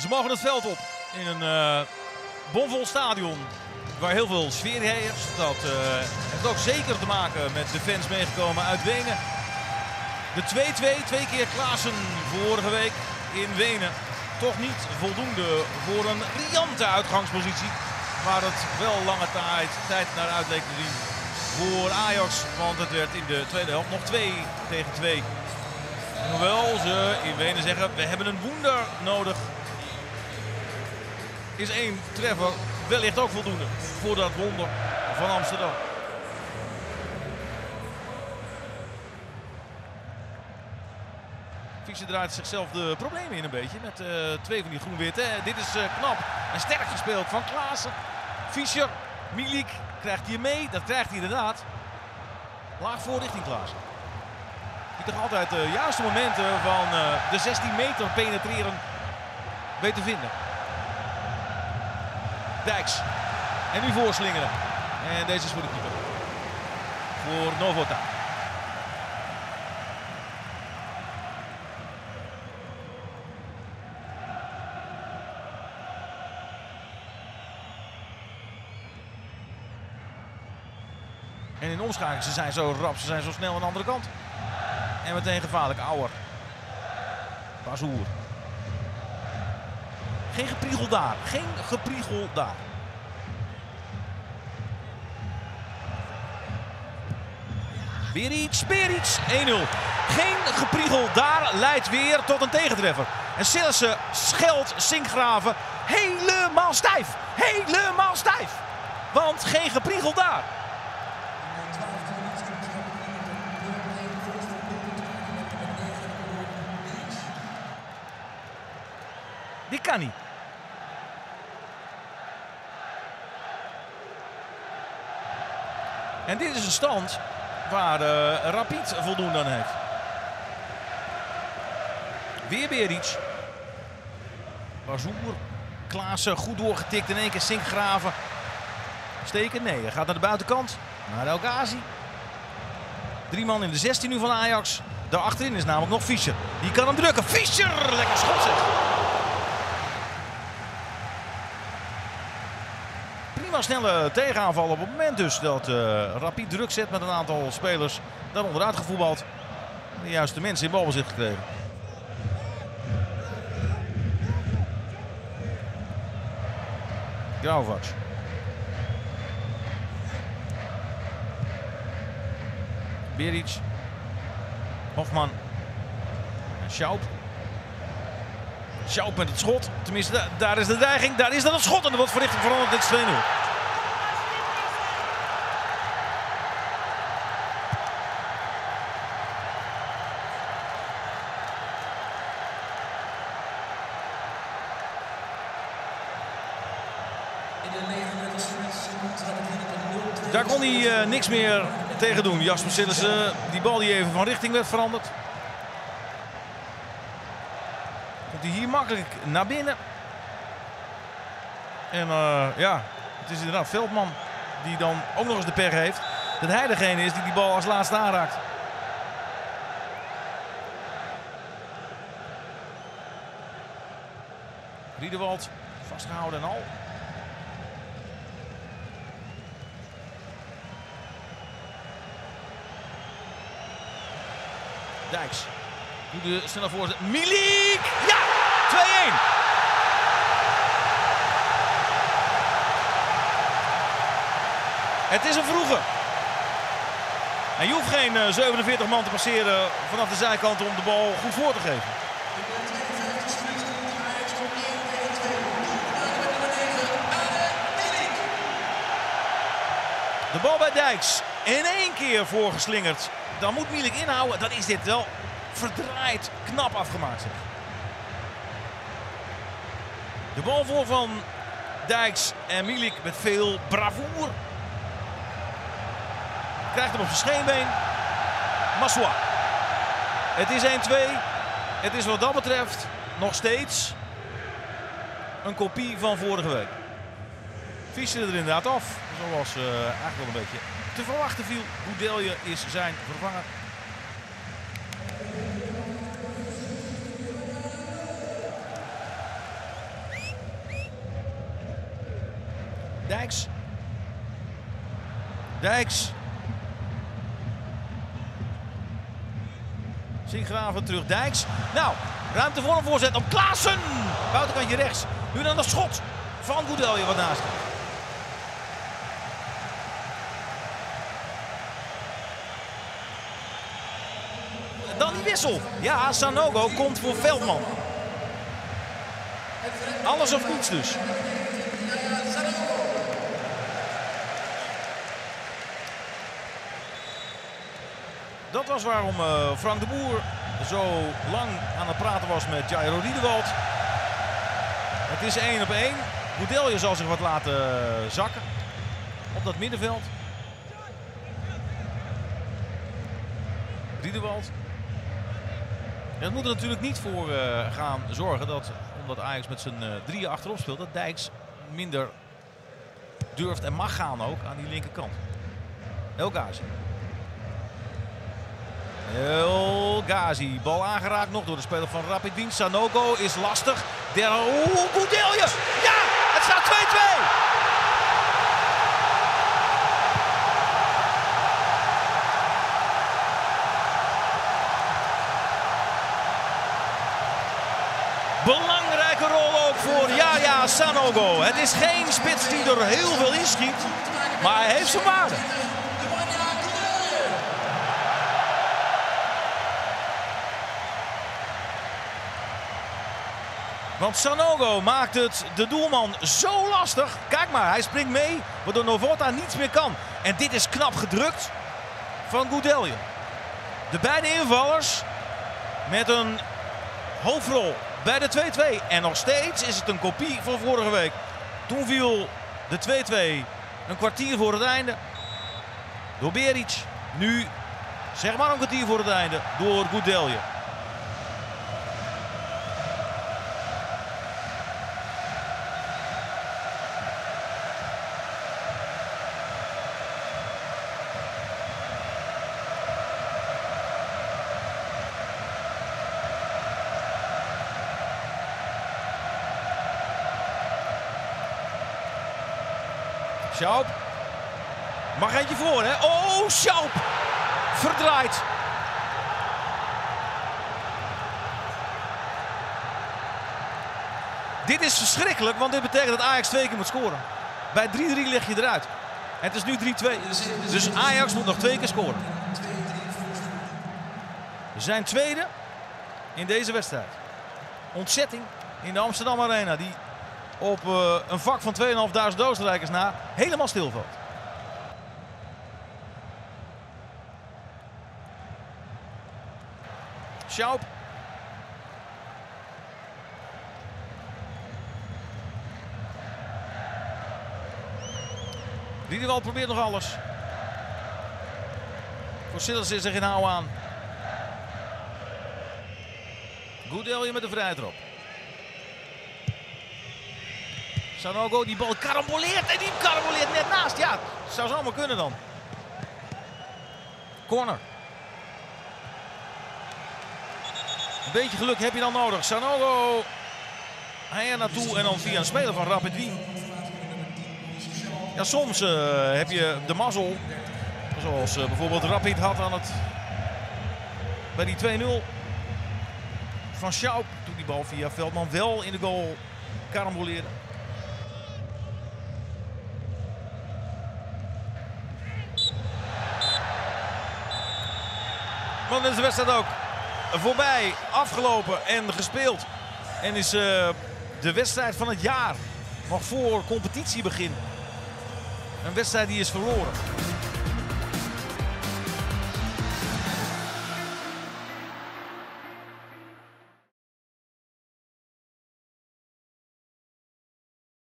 Ze mogen het veld op in een bomvol stadion waar heel veel sfeer heerst. Dat heeft ook zeker te maken met de fans meegekomen uit Wenen. De 2-2, 2 keer Klaassen vorige week in Wenen. Toch niet voldoende voor een riante uitgangspositie. Waar het wel lange tijd naar uit leek te zien voor Ajax. Want het werd in de tweede helft nog 2-2. Hoewel ze in Wenen zeggen, we hebben een woender nodig. Is 1 treffer wellicht ook voldoende voor dat wonder van Amsterdam. Fischer draait zichzelf de problemen in een beetje met 2 van die groen-witte. Dit is knap en sterk gespeeld van Klaassen. Fischer, Milik, krijgt hij mee? Dat krijgt hij inderdaad. Laag voor richting Klaassen. Die toch altijd de juiste momenten van de 16 meter penetreren weet te vinden. Dijks. En nu voorslingeren. En deze is voor de keeper. Voor Novota. En in de omschakeling, ze zijn zo rap, ze zijn zo snel aan de andere kant. En meteen gevaarlijk, Auer. Bazoer. Geen gepriegel daar, geen gepriegel daar. Beric, 1-0. Geen gepriegel daar leidt weer tot een tegentreffer. En Sillissen scheldt Sinkgraven helemaal stijf. Helemaal stijf. Want geen gepriegel daar. Dit kan niet. En dit is een stand waar Rapid voldoende aan heeft. Weer Beric. Bazoer. Klaassen goed doorgetikt. In één keer Sinkgraven. Steken? Nee, hij gaat naar de buitenkant. Naar El Ghazi. 3 man in de 16 nu van Ajax. Daar achterin is namelijk nog Fischer. Die kan hem drukken. Fischer! Lekker schot zeg. Prima snelle tegenaanval op het moment dus dat Rapid druk zet met een aantal spelers. Daar onderuit gevoetbald. De juiste mensen in balbezit gekregen. Grauvac. Beric. Hofman. En Schaub. Schaub met het schot. Tenminste, daar is de dreiging. Daar is dan het schot. En er wordt verrichting veranderd. Dit is 2-0. Daar kon hij niks meer tegen doen. Jasper Sillissen, die bal die even van richting werd veranderd. Komt hij hier makkelijk naar binnen. En ja, het is inderdaad Veldman die dan ook nog eens de pech heeft. Dat hij degene is die bal als laatste aanraakt. Riedewald vastgehouden en al. Dijks. Doet de snelle voorzet. Milik! Ja! 2-1. Het is een vroege. En je hoeft geen 47 man te passeren vanaf de zijkant om de bal goed voor te geven. De bal bij Dijks. In één keer voorgeslingerd. Dan moet Milik inhouden. Dan is dit wel verdraaid knap afgemaakt. Zeg. De bal voor van Dijks en Milik met veel bravoer. Krijgt hem op zijn scheenbeen. Massoua. Het is 1-2. Het is wat dat betreft nog steeds een kopie van vorige week. Fischer er inderdaad af. Zoals eigenlijk wel een beetje te verwachten viel. Goudelje is zijn vervanger. Dijks. Dijks. Sinkgraven terug. Dijks. Nou, ruimte voor een voorzet op Klaassen. Buitenkantje rechts. Nu dan dat schot van Goudelje wat naast. Dan die wissel. Ja, Sanogo komt voor Veldman. Alles of niets dus. Dat was waarom Frank de Boer zo lang aan het praten was met Jairo Riedewald. Het is 1 op 1. Goudelje zal zich wat laten zakken op dat middenveld. Riedewald. Het moet er natuurlijk niet voor gaan zorgen dat, omdat Ajax met zijn drieën achterop speelt, dat Dijks minder durft en mag gaan ook aan die linkerkant. El Ghazi. El Ghazi. Bal aangeraakt nog door de speler van Rapid Wien. Sanogo is lastig. Goudelje. Ja, het staat 2-2. Belangrijke rol ook voor Yaya Sanogo. Het is geen spits die er heel veel inschiet, maar hij heeft zijn waarde. Want Sanogo maakt het de doelman zo lastig. Kijk maar, hij springt mee, waardoor Novota niets meer kan. En dit is knap gedrukt van Goudelje. De beide invallers met een hoofdrol bij de 2-2. En nog steeds is het een kopie van vorige week. Toen viel de 2-2 een kwartier voor het einde door Beric. Nu zeg maar een kwartier voor het einde door Goudelje. Schaub. Mag eentje voor, hè? Oh, Schaub. Verdraaid. Dit is verschrikkelijk, want dit betekent dat Ajax 2 keer moet scoren. Bij 3-3 lig je eruit. En het is nu 3-2. Dus Ajax moet nog 2 keer scoren. We zijn tweede in deze wedstrijd. Ontzetting in de Amsterdam Arena. Die op een vak van 2.500 Oostenrijkers na helemaal stilvalt. Schaub. Riedewald probeert nog alles. Voor Silas is er geen hou aan. Goudelje met de vrije trap. Sanogo, die bal karamboleert en die karamboleert net naast. Ja, het zou zomaar kunnen dan. Corner. Een beetje geluk heb je dan nodig. Sanogo. Hij er naartoe en dan via een speler van Rapid Wien. Ja, soms heb je de mazzel. Zoals bijvoorbeeld Rapid had aan het bij die 2-0 van Schaub. Toen die bal via Veldman wel in de goal karamboleerde. Want dan is de wedstrijd ook voorbij, afgelopen en gespeeld. En is de wedstrijd van het jaar nog voor competitiebegin. Een wedstrijd die is verloren.